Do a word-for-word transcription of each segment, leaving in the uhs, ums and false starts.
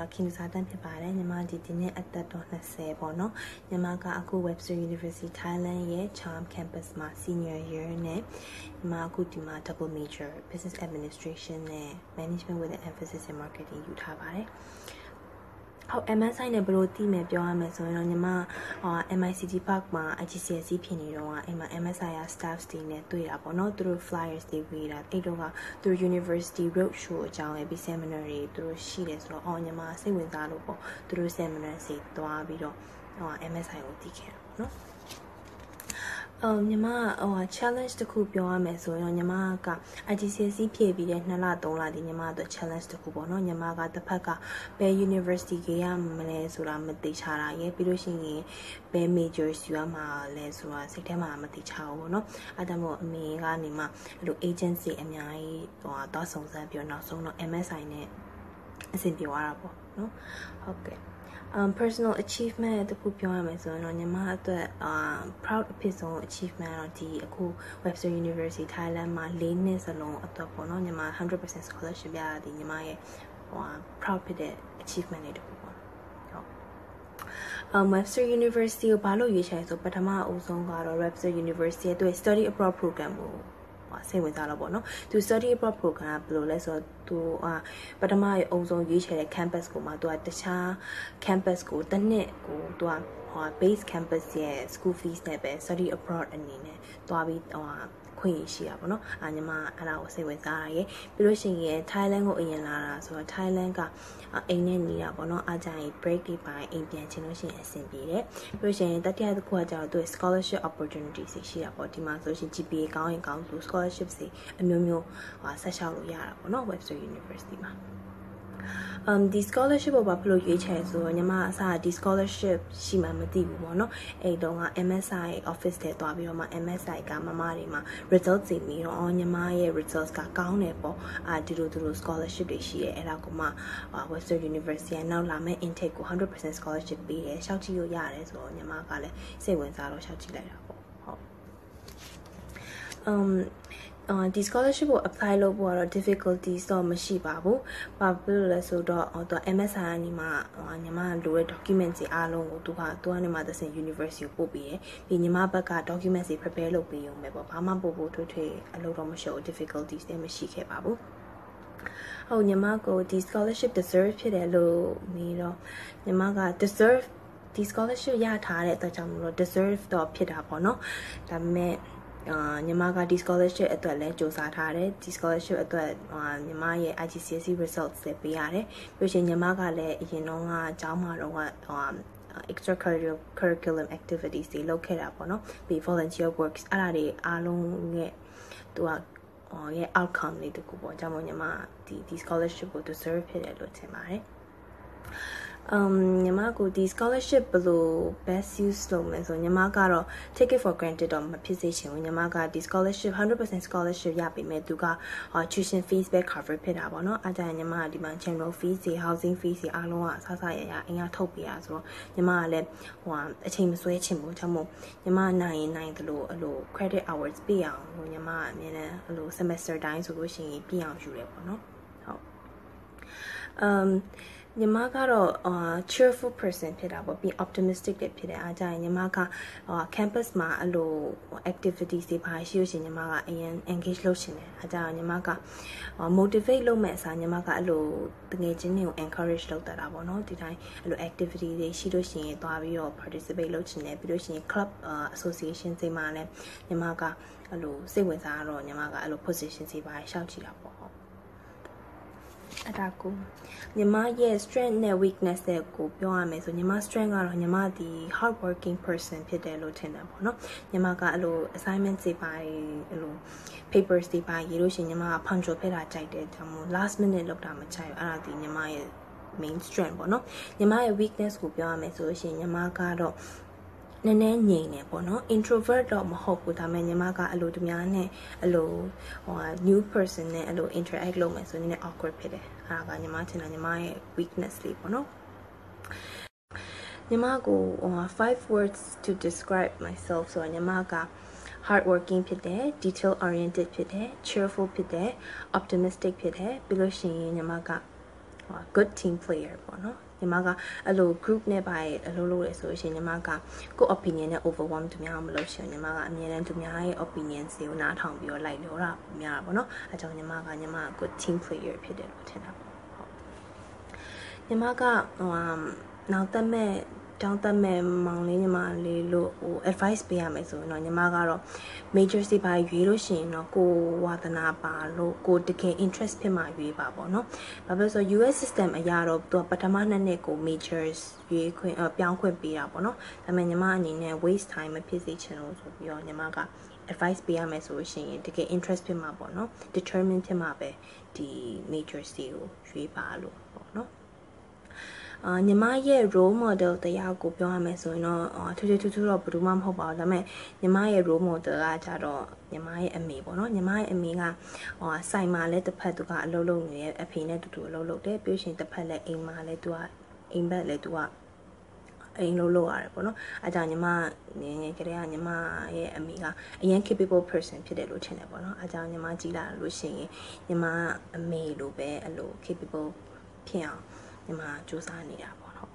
ကတော့ခင်စာတန်းဖြစ်ပါတယ်ညီမဒီဒီနေ့အသက်တော့twentyပေါ့နော်ညီမကအခု Webster University Thailand ရဲ့ Charm Campus မှာ Senior Year နဲ့ညီမအခုဒီမှာ Double Major Business Administration နဲ့ Management with an Emphasis in Marketing ယူထားပါတယ်ဟုတ် M S I နဲ့ဘယ်လိုတည်မယ်ပြောရမယ်ဆိုရင်တော့ညီမ M I C T Park မှာ I G C S E ဖြစ်နေတော့အိမ်မှာ M S I ရ staff တွေနဲ့တွေ့တာပေါ့နော်သူတို့ flyers တွေဝေတာအဲ့တော့ကသူတို့ University Road Show အကြောင်းရဲ့ seminar တွေသူတို့ရှိတယ်ဆိုတော့အော်ညီမစိတ်ဝင်စားလို့ပေါ့သူတို့ seminar တွေသွားပြီးတော့ဟို M S I ကိုတည်ခဲ့တာပေါ့နော်Um, ညီမဟို challenge တစ်ခုပြောရမယ်ဆိုရင်ညီမက I G C S E ဖြည့်ပြီးတဲ့twoလthreeလဒီညီမတို့ challenge တစ်ခုပေါ့နော်ညီမကတစ်ဖက်ကဘယ် university ကြီးရမလဲဆိုတာမသိချတာရယ်ပြီးလို့ရှိရင်ဘယ် majors ယူရမှာလဲဆိုတာစိတ်ထဲမှာမသိချဘူးပေါ့နော်အဲ့ဒါမို့အမေကနေမှအဲ့လို agency အများကြီးဟိုသွားစုံစမ်းပြီးတော့နောက်ဆုံးတော့ M S I နဲ့အဆင်ပြေသွားတာပေါ့နော်ဟုတ်ကဲ့Um, personal achievement တခုပြောရမယ်ဆိုရင်တော့ညီမအတွက် um, proud အဖြစ်ဆုံး achievement တော့ဒီအခု Webster University Thailand မှာfourနှစ်စလုံးအတွက်ပေါ့နော်ညီမone hundred percent scholarship ရတာဒီညီမရဲ့ဟို proud ဖြစ်တဲ့ achievement တွေတခုပေါ့ဟုတ် um, Webster University ကိုဘာလို့ရွေးချယ်ဆိုပထမအဦးဆုံးကတော့ Webster University ရဲ့ study abroad program ကိုစိတ်ဝင်စားတော့ပေါ့နော်သူ study abroad program ဘယ်လိုလဲဆိုတော့သူအာပထမအုံဆုံးရွေးချယ်တဲ့ campus ကိုမှသူကတခြား campus ကိုတစ်နှစ်ကိုသူကဟို base campus ရဲ့ school fees နဲ့ပဲ study abroad အနေနဲ့တွားပြီးဟိုခွင့်ရရှိတာပေါ့နော်အာညီမအဲ့ဒါကိုစိတ်ဝင်စားရရဲ့ပြီးလို့ရှိရင် Thailand ကိုအရင်လာတာဆိုတော့ Thailand ကအိမ်နဲ့နေတာပေါ့နော်အားကြရင် break တွေပိုင်းအိမ်ပြန်ချင်လို့ရှိရင်အဆင်ပြေတယ်ပြီးလို့ရှိရင်တတိယတစ်ခုကကျတော့သူ scholarship opportunities ရှိတာပေါ့ဒီမှာဆိုရှင် G P A ကောင်းရင်ကောင်းလို့ scholarship တွေအမျိုးမျိုးဟာဆက်လျှောက်လို့ရတာပေါ့နော် Webster University မှာum ဒီ scholarship ကိုဘာဖြစ်လို့ရွေးချယ်ဆိုတော့ညီမအစဒီ scholarship ရှိမှမသိဘူးပေါ့နော်အဲ့တုန်းက M S I office ထဲသွားပြီးတော့မှ M S I ကမမတွေမှာ results တွေပြီးတော့အော်ညီမရဲ့ results ကကောင်းတယ်ပေါ့အာဒီလိုဒီလို scholarship တွေရှိရဲအဲ့ဒါကမှ Webster University ကနောက်လာမဲ့ intake ကိုone hundred percent scholarship ပေးတယ်ရှောက်ကြည့်လို့ရတယ်ဆိုတော့ညီမကလည်းစိတ်ဝင်စားတော့ရှောက်ကြည့်လိုက်တာပေါ့ဟုတ် um Uh, the scholarship ကို apply လုပ်ဖို့ကတော့ difficulties တော့မရှိပါဘူး။ဘာဖြစ်လို့လဲဆိုတော့ဟို M S I ကနေမှညီမလိုတဲ့ documents တွေအားလုံးကိုသူကသူကနေမှတစ်ဆင့် university ကိုပို့ပေးတယ်။ပြီးညီမဘက်က documents တွေ prepare လုပ်ပေးရုံပဲပေါ့။ဘာမှပို့ဖို့ထွေးထွေးအလုပ်တော့မရှိဘူး difficulties တွေမရှိခဲ့ပါဘူး။ဟုတ်ညီမကိုဒီ scholarship deserve ဖြစ်တယ်လို့နေတော့ညီမက deserve ဒီ scholarship ရထားတဲ့အတွက်ကြောင့်မလို့ deserve တော့ဖြစ်တာပေါ့နော်။ဒါပေမဲ့အာညီမကဒီ scholarship အတွက်လည်းစူးစမ်းထားတယ်ဒီ scholarship အတွက်ညီမရဲ့ I G C S E results တွေပေးရတယ်ပြီးရင်ညီမကလည်းအရင်တော့ကကျောင်းမှာတော့က extracurriculum activities တွေလုပ်ခဲ့တာပေါ့နော်ပြီး volunteer works အဲ့ဒါတွေအားလုံးရဲ့သူကရဲ့ outcome တွေတခုပေါ့ကြောင့်မို့ညီမဒီဒီ scholarship ကို deserve ဖြစ်တယ်လို့ထင်ပါတယ်um ညီမကိုဒီ scholarship ဘယ်လို best use လုပ်လဲဆိုညီမကတော့ take it for granted တော့မဖြစ်စေချင်ဘူးညီမကဒီ scholarship one hundred percent scholarship ရပြီမဲ့သူက tuition fees ပဲ cover ဖြစ်တာပေါ့နော်အားကြောင့်ညီမကဒီမှာ general fees တွေ housing fees တွေအားလုံးကဆဆရရအင်အားထုတ်ပေးရဆိုတော့ညီမကလည်းဟိုအချိန်မဆွဲချင်ဘူးကြောင့်မို့ညီမနိုင်ရင်နိုင်တယ်လို့အဲ့လို credit hours ပြအောင်လို့ညီမအမြဲတမ်းအဲ့လို semester တိုင်းဆိုလို့ရှိရင်ပြအောင်ယူတယ်ပေါ့နော်ဟုတ် umညီမကတော့ cheerful person ဖြစ်တာပေါ့ပြီး optimistic တွေဖြစ်တယ်အားကြရင်ညီမက campus မှာအဲ့လို activities တွေပါရှိလို့ရှိရင်ညီမကအရင် engage လုပ်ရှင်တယ်အားကြရင်ညီမက motivate လုပ်မဲ့အစားညီမကအဲ့လိုတကယ်ချင်းတွေကို encourage လုပ်တတ်တာပေါ့နော်ဒီတိုင်းအဲ့လို activity တွေရှိလို့ရှိရင်သွားပြီးတော့ participate လုပ်ချင်တယ်ပြီးလို့ရှိရင် club association တွေမှာလည်းညီမကအဲ့လိုစိတ်ဝင်စားတော့ညီမကအဲ့လို position တွေပါရှောက်ကြည့်တာပေါ့အဲ့ဒါကိုညီမရဲ့ strength နဲ့ weakness တွေကိုပြောရမယ်ဆိုညီမ strength ကတော့ညီမဒီ hard working person ဖြစ်တယ်လို့ထင်တယ်ပေါ့နော်ညီမကအဲ့လို assignment တွေပါအဲ့လို papers တွေပါရေးလို့ရှိရင်ညီမက punctual ဖြစ်တာကြိုက်တယ်ဒါမှမဟုတ် last minute လောက်တာမကြိုက်ဘူးအဲ့ဒါဒီညီမရဲ့ main strength ပေါ့နော်ညီမရဲ့ weakness ကိုပြောရမယ်ဆိုလို့ရှိရင်ညီမကတော့နည်းနည်းငြိမ်နေပေါ့နော် introvert တော့မဟုတ်ဘူးဒါပေမဲ့ညီမကအလိုတများနဲ့အလိုဟို new person နဲ့အလို interact လုပ်မယ်ဆိုရင်လည်း awkward ဖြစ်တယ်အဲ့ဒါကညီမထင်တာညီမရဲ့ weakness လေးပေါ့နော်ညီမကို five words to describe myself ဆိုတော့ညီမက hardworking ဖြစ်တယ် detail oriented ဖြစ်တယ် cheerful ဖြစ်တယ် optimistic ဖြစ်တယ်ပြီးလို့ရှိရင်ညီမက good team player ပေါ့နော်ညီမကအဲ့လို group နဲ့ပါအလုပ်လုပ်ရဆိုရှင်ညီမကကိုယ့် opinion နဲ့ overwhelm သူများမလုပ်ရှင်ညီမကအမြဲတမ်းသူများရဲ့ opinion တွေကိုနားထောင်ပြီးတော့လိုက်လို့ရများပါတော့အဲကြောင့်ညီမကညီမက good team player ဖြစ်တယ်လို့ထင်တာပေါ့ဟုတ်ညီမကဟိုနောက်တက်မဲ့တောင်းတမဲ့မောင်လေးညီမလေးလို့ဟို advice ပေးရမယ်ဆိုရင်တော့ညီမကတော့ major စီပါရွေးလို့ရှိရင်တော့ကိုဝါသနာပါလို့ကိုတကယ် interest ဖြစ်မှရွေးပါပေါ့နော်။ဘာဖြစ်လို့ဆို U S system အရာတော့သူကပထမနှစ်နှစ်ကို majors ရွေးခွင့်ပြောင်းခွင့်ပေးတာပေါ့နော်။ဒါပေမဲ့ညီမအနေနဲ့ waste time မဖြစ်စေချင်လို့ဆိုပြီးတော့ညီမက advice ပေးရမယ်ဆိုရှင်တကယ် interest ဖြစ်မှာပေါ့နော် determine ဖြစ်မှာပဲဒီ majors တွေကိုရွေးပါလို့ပေါ့နော်။အာညီမရဲ့ role model တရားကိုပြောရမယ်ဆိုရင်တော့ထူးထူးထူးထူးတော့ဘယ်သူမှမဟုတ်ပါဘူးဒါပေမဲ့ညီမရဲ့ role model ကကြတော့ညီမရဲ့အမေပေါ့နော်ညီမရဲ့အမေကဟိုဆိုင်မှာလည်းတစ်ဖက်သူကအလုပ်လုပ်နေတဲ့အဖေနဲ့တူတူအလုပ်လုပ်တယ်ပြီးရှင်တစ်ဖက်လည်းအိမ်မှာလည်းသူကအိမ်ဘက်လည်းသူကအိမ်လုံးလုပ်ရတယ်ပေါ့နော်အဲကြောင့်ညီမငယ်ငယ်ကလေးကညီမရဲ့အမေကအရင် capable person ဖြစ်တယ်လို့ထင်တယ်ပေါ့နော်အဲကြောင့်ညီမကြည်လာလို့ရှိရင်ညီမအမေလိုပဲအဲ့လို capable ဖြစ်အောင်ညီမစူးစမ်းနေတာပေါ့နော်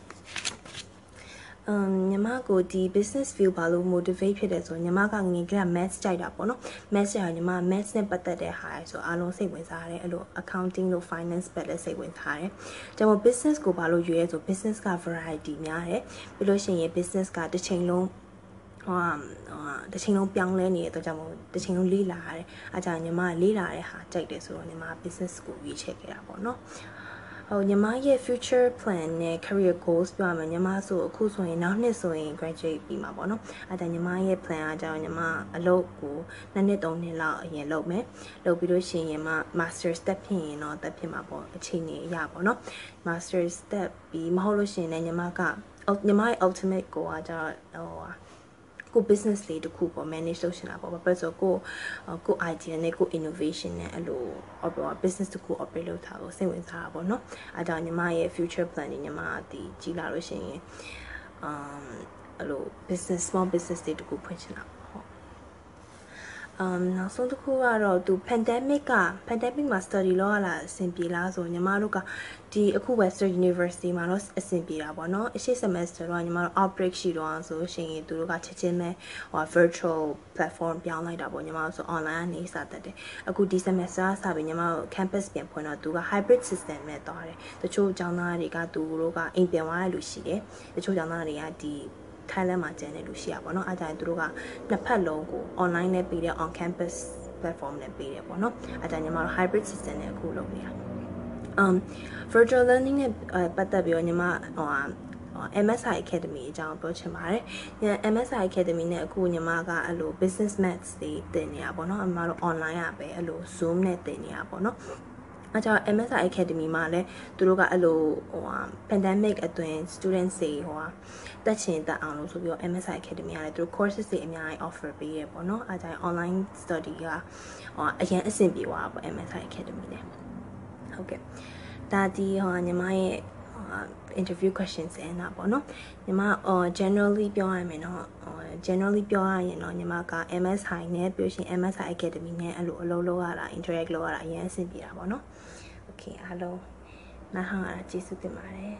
အမ်ညီမကိုဒီ business view ဘာလို့ motivate ဖြစ်တယ်ဆိုညီမကငယ်က maths ကြိုက်တာပေါ့နော် maths ကြိုက်ညီမ maths နဲ့ပတ်သက်တဲ့ဟာဆိုအားလုံးစိတ်ဝင်စားတယ်အဲ့လို accounting လို့ finance ဘက်လည်းစိတ်ဝင်စားတယ်ကျွန်တော် business ကိုဘာလို့ရွေးရဲဆို business က variety များတယ်ပြီးလို့ရှိရင် business ကတစ်ချိန်လုံးဟိုတချိန်လုံးပြောင်းလဲနေတဲ့အတွက်ကြောင့်မို့တချိန်လုံးလေးလာရတယ်အားကြောင့်ညီမလေးလာတဲ့ဟာကြိုက်တယ်ဆိုတော့ညီမ business ကိုရွေးချယ်ခဲ့တာပေါ့နော်ဟိုညီမရဲ့ future plan နဲ့ career goals ပြောရမယ်ညီမဆိုအခုဆိုရင်နောက်နှစ်ဆိုရင် graduate ပြီးမှာပေါ့နော်အဲဒါညီမရဲ့ plan အားကြောင့်ညီမအလုပ်ကိုနှစ်နှစ်သုံးနှစ်လောက်အရင်လုပ်မယ်လုပ်ပြီးလို့ရှိရင်ညီမ master step ဖြစ်ရင်တော့တက်ဖြစ်မှာပေါ့အချိန်ကြီးအရာပေါ့နော် master step ပြီးမဟုတ်လို့ရှိရင်လည်းညီမကညီမရဲ့ ultimate goal ကကြတော့ဟိုကို business လေးတစ်ခုပေါ့ manage လုပ်ရှင်တာပေါ့ဘာဖြစ်လို့ကိုကို idea နဲ့ကို innovation နဲ့အဲ့လို business တစ်ခု operate လုပ်တာကိုစိတ်ဝင်စားတာပေါ့နော်အဲဒါညီမရဲ့ future plan ညီမဒီကြီးလာလို့ရှိရင်အမ်အဲ့လို business small business တွေတစ်ခုဖွင့်ချင်တာပေါ့အမ်နောက်ဆုံးတစ်ခုကတော့သူ pandemic က pandemic မှာ study လုပ်ရလာအဆင်ပြေလားဆိုညီမတို့ကဒီအခု Webster University မှာတော့အဆင်ပြေတာပေါ့နော်အရှိ semester တော့ညီမတို့ outbreak ရှိတော့ဆိုရှင်သူတို့ကချက်ချင်းပဲဟို virtual platform ပြောင်းလိုက်တာပေါ့ညီမတို့ဆို online ကနေစတတ်တယ်အခုဒီ semester ကစပြီးညီမတို့ campus ပြန်ဖွင့်တော့သူက hybrid system နဲ့သွားတယ်တချို့ကျောင်းသားတွေကသူတို့ကအိမ်ပြန်သွားရလို့ရှိတယ်တချို့ကျောင်းသားတွေကဒီThailand မှာကျန်တဲ့လူရှိရပါတော့အဲဒါသူတို့ကနှစ်ဖက်လုံးကို online နဲ့ပြီးတဲ့ on campus platform နဲ့ပြီးတယ်ပေါ့နော်အဲဒါညီမတို့ hybrid system နဲ့အခုလုပ်နေတာ um virtual learning နဲ့ပတ်သက်ပြီးတော့ညီမဟို M S I Academy အကြောင်းပြောချင်ပါတယ်။ M S I Academy နဲ့အခုညီမကအဲ့လို business maths တွေသင်နေတာပေါ့နော်။အမတို့ online อ่ะပဲအဲ့လို Zoom နဲ့သင်နေတာပေါ့နော်။အဲကြောင့် M S I Academy မှာလည်းသူတို့ကအဲ့လိုဟို pandemic အတွင်း students တွေဟိုတက်ချင်တက်အောင်လို့ဆိုပြီးတော့ M S I Academy ကလည်းသူတို့ courses တွေအများကြီး offer ပေးရပေါ့နော်။အဲကြောင့် online study ကဟိုအရင်အဆင်ပြေသွားတာပေါ့ M S I Academy နဲ့။ဟုတ်ကဲ့။ဒါဒီဟိုညီမရဲ့ interview questions အဲ့နာပေါ့နော်ညီမ generally ပြောရမယ်နော် generally ပြောရရင်တော့ညီမက M S I နဲ့ပြောရှင် M S I Academy နဲ့အဲ့လိုအလုပ်လုပ်ရတာ interact လုပ်ရတာအရင်အဆင်ပြေတာပေါ့နော် okay အားလုံးနားထောင်ရတာကျေးဇူးတင်ပါတယ်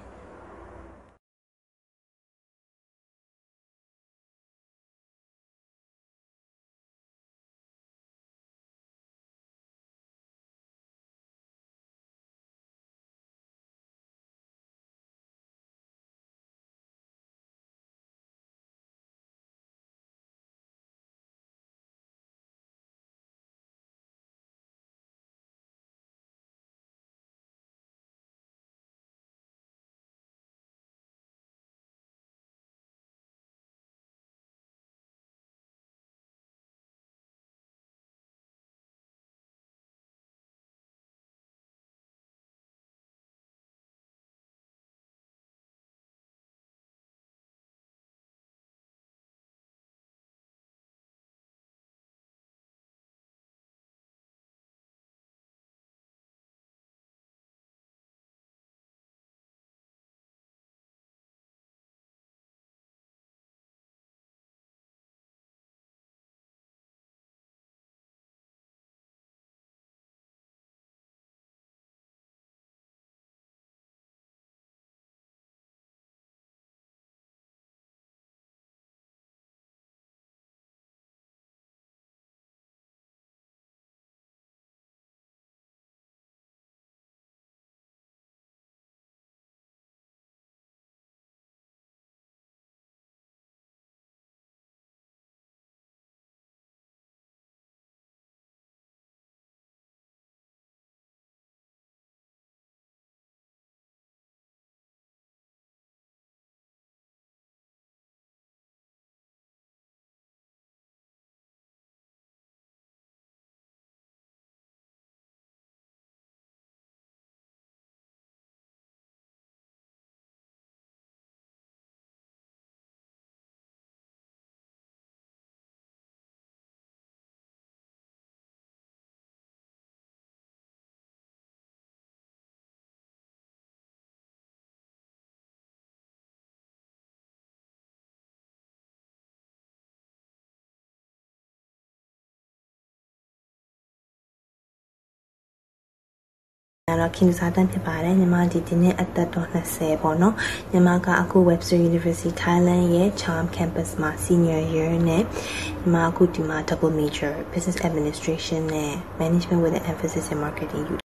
ကတော့ခင်စားတန်းဖြစ်ပါတယ်ညီမဒီဒီနေ့အသက်တော့twentyပေါ့နော်ညီမကအခု Webster University Thailand ရဲ့ Charm Campus မှာ Senior Year နဲ့ညီမအခုဒီမှာ Double Major Business Administration နဲ့ Management with an emphasis in Marketing ယူ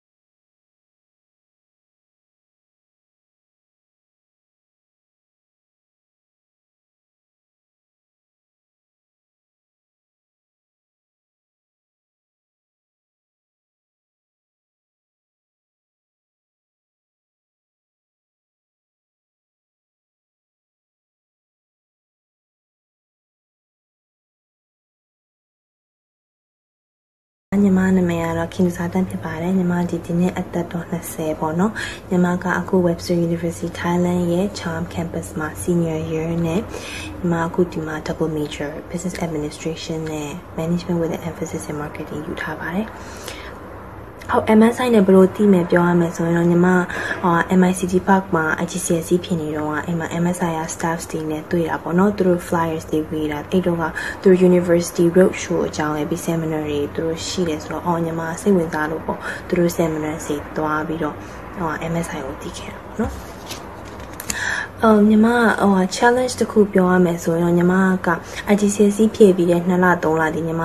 ညီမနာမည်ကတော့ခင်စားတန်းဖြစ်ပါတယ်ညီမဒီဒီနေ့အသက်တော့twentyပေါ့နော်ညီမကအခု Webster University Thailand ရဲ့ Charm Campus မှာ Senior Year နဲ့ညီမအခုဒီမှာ Double Major Business Administration နဲ့ Management with an emphasis in Marketing ယူထားပါတယ်ဟုတ် M S I နဲ့ဘယ်လိုတည်မယ်ပြောရမယ်ဆိုရင်တော့ညီမ M I C T Park မှာ I G C S E ဖြစ်နေတော့အိမ်မှာ M S I ရ staff တွေနဲ့တွေ့တာပေါ့နော်သူတို့ flyers တွေဝေတာအဲ့တော့ကသူတို့ University Road Show အကြောင်းရဲ့ပြီး seminar တွေသူတို့ရှိတယ်ဆိုတော့အော်ညီမစိတ်ဝင်စားလို့ပေါ့သူတို့ seminar တွေသွားပြီးတော့ဟို M S I ကိုတည်ခဲ့တာပေါ့နော်အော်ညီမဟို challenge တစ်ခုပြောရမယ်ဆိုရင်တော့ညီမက I G C S E ဖြည့်ပြီးတဲ့twoလthreeလဒီညီမ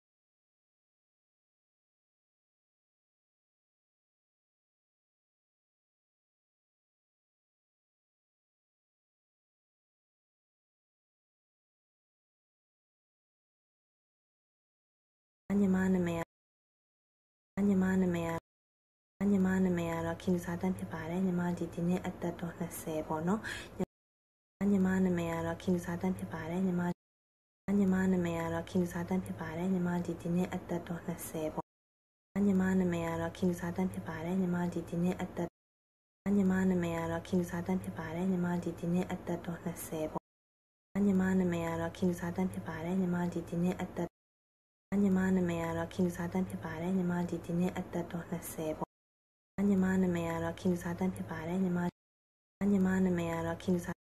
ညီမနာမည်ညီမနာမည်ညီမနာမည်ကတော့ခင်စားတန်းဖြစ်ပါတယ်ညီမဒီဒီနေ့အသက်တော့twentyပေါ့နော်ညီမနာမည်ကတော့ခင်စားတန်းဖြစ်ပါတယ်ညီမညီမနာမည်ကတော့ခင်စားတန်းဖြစ်ပါတယ်ညီမဒီဒီနေ့အသက်တော့twentyပေါ့ညီမနာမည်ကတော့ခင်စားတန်းဖြစ်ပါတယ်ညီမဒီဒီနေ့အသက်ညီမနာမည်ကတော့ခင်စားတန်းဖြစ်ပါတယ်ညီမဒီဒီနေ့အသက်တော့twentyပေါ့ညီမနာမည်ကတော့ခင်စားတန်းဖြစ်ပါတယ်ညီမဒီဒီနေ့အသက်ညီမနာမည်ကတော့ခင်စားတန်းဖြစ်ပါတယ်ညီမဒီဒီနေ့အသက်တော့twentyပေါ့ညီမနာမည်ကတော့ခင်စားတန်းဖြစ်ပါတယ်ညီမညီမနာမည်ကတော့ခင်စား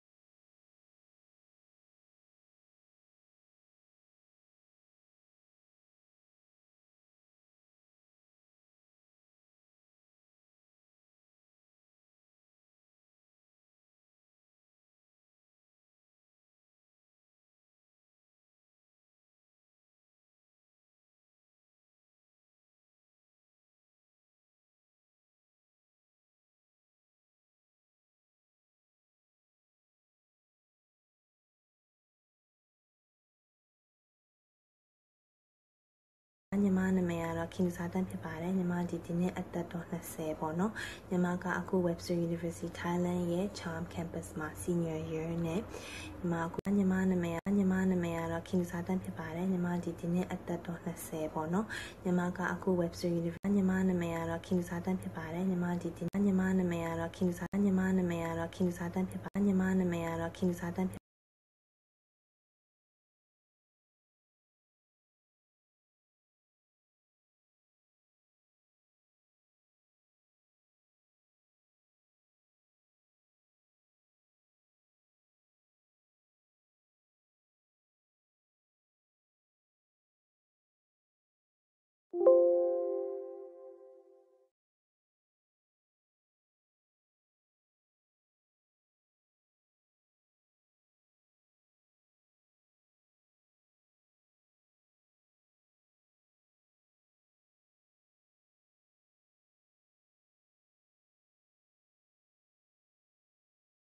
ညီမနာမည်ကတော့ခင်စားတန်းဖြစ်ပါတယ်ညီမဒီဒီနေ့အသက်တော့twentyပေါ့နော်ညီမကအခု Webster University Thailand ရဲ့ Charm Campus မှာ Senior Year နဲ့ညီမအခုညီမနာမည်ညီမနာမည်ကတော့ခင်စားတန်းဖြစ်ပါတယ်ညီမဒီဒီနေ့အသက်တော့twentyပေါ့နော်ညီမကအခု Webster University ညီမနာမည်ကတော့ခင်စားတန်းဖြစ်ပါတယ်ညီမဒီဒီညီမနာမည်ကတော့ခင်စားညီမနာမည်ကတော့ခင်စားတန်းဖြစ်ပါညီမနာမည်ကတော့ခင်စားတန်း